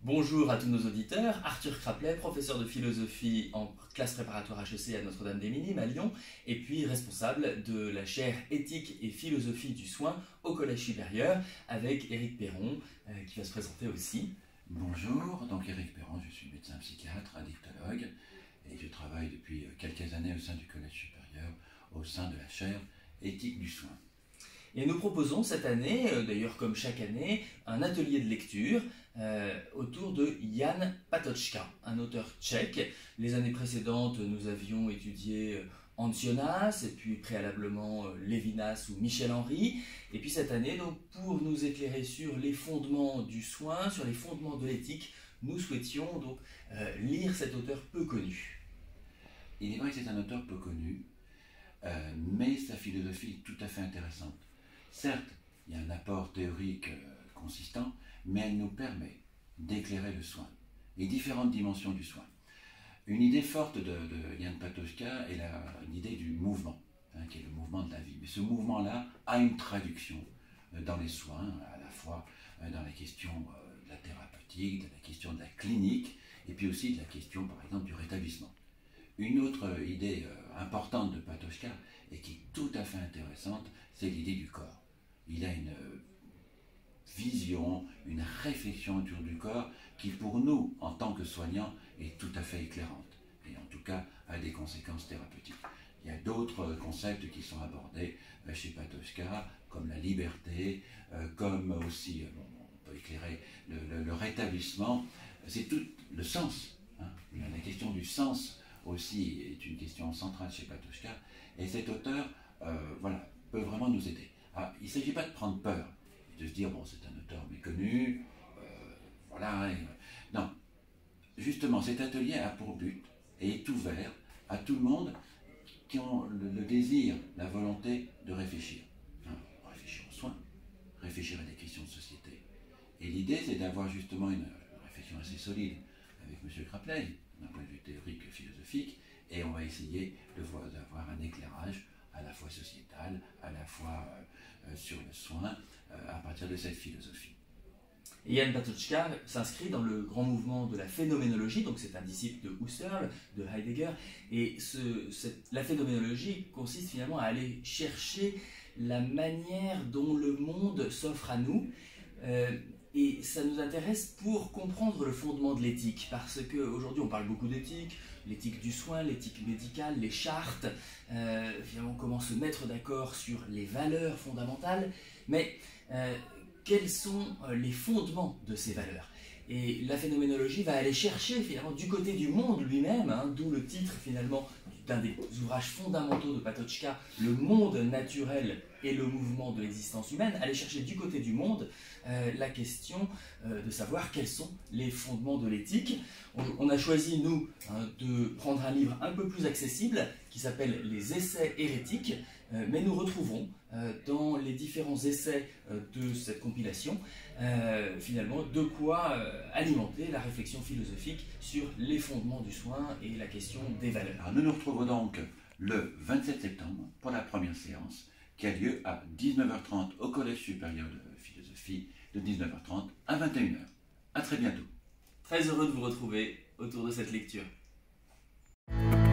Bonjour à tous nos auditeurs, Arthur Craplet, professeur de philosophie en classe préparatoire HEC à Notre-Dame-des-Minimes à Lyon, et puis responsable de la chaire éthique et philosophie du soin au Collège supérieur, avec Éric Perron qui va se présenter aussi. Bonjour, donc Éric Perron, je suis médecin psychiatre, addictologue, et je travaille depuis quelques années au sein du Collège supérieur, au sein de la chaire éthique du soin. Et nous proposons cette année, d'ailleurs comme chaque année, un atelier de lecture autour de Jan Patočka, un auteur tchèque. Les années précédentes, nous avions étudié Ancionas, et puis préalablement Lévinas ou Michel Henry. Et puis cette année, donc, pour nous éclairer sur les fondements du soin, sur les fondements de l'éthique, nous souhaitions donc lire cet auteur peu connu. Il est vrai que c'est un auteur peu connu, mais sa philosophie est tout à fait intéressante. Certes, il y a un apport théorique consistant, mais elle nous permet d'éclairer le soin, les différentes dimensions du soin. Une idée forte de Jan Patočka est l'idée du mouvement, qui est le mouvement de la vie. Mais ce mouvement-là a une traduction dans les soins, à la fois dans la question de la thérapeutique, de la question de la clinique, et puis aussi de la question, par exemple, du rétablissement. Une autre idée importante de Patočka, et qui est tout à fait intéressante, c'est l'idée du corps. Il a une vision, une réflexion autour du corps qui, pour nous, en tant que soignants, est tout à fait éclairante, et en tout cas a des conséquences thérapeutiques. Il y a d'autres concepts qui sont abordés chez Patočka, comme la liberté, comme aussi, on peut éclairer le rétablissement, c'est tout le sens. La question du sens aussi est une question centrale chez Patočka, et cet auteur peut vraiment nous aider. Alors, il ne s'agit pas de prendre peur, de se dire, bon, c'est un auteur méconnu, non. Justement, cet atelier a pour but, et est ouvert à tout le monde qui ont le désir, la volonté de réfléchir. Réfléchir aux soins, réfléchir à des questions de société. Et l'idée, c'est d'avoir justement une réflexion assez solide avec M. Craplet, d'un point de vue théorique et philosophique, et on va essayer d'avoir un éclairage à la fois sociétal, à la fois sur le soin, à partir de cette philosophie. Et Jan Patočka s'inscrit dans le grand mouvement de la phénoménologie, donc c'est un disciple de Husserl, de Heidegger, et la phénoménologie consiste finalement à aller chercher la manière dont le monde s'offre à nous, et ça nous intéresse pour comprendre le fondement de l'éthique, parce qu'aujourd'hui on parle beaucoup d'éthique, l'éthique du soin, l'éthique médicale, les chartes, finalement comment se mettre d'accord sur les valeurs fondamentales, mais quels sont les fondements de ces valeurs? Et la phénoménologie va aller chercher finalement du côté du monde lui-même, d'où le titre finalement d'un des ouvrages fondamentaux de Patočka, Le monde naturel et le mouvement de l'existence humaine, aller chercher du côté du monde la question de savoir quels sont les fondements de l'éthique. On a choisi, nous, de prendre un livre un peu plus accessible qui s'appelle Les Essais hérétiques, mais nous retrouvons dans les différents essais de cette compilation finalement de quoi alimenter la réflexion philosophique sur les fondements du soin et la question des valeurs. Alors, nous nous retrouvons donc le 27 septembre pour la première séance qui a lieu à 19h30 au Collège supérieur de philosophie, de 19h30 à 21h. À très bientôt. Très heureux de vous retrouver autour de cette lecture.